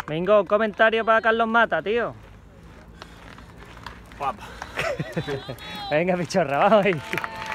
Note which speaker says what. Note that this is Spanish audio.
Speaker 1: Vengo, un comentario para Carlos Mata, tío.
Speaker 2: Guapa.
Speaker 1: Venga, pichorra, vamos ahí.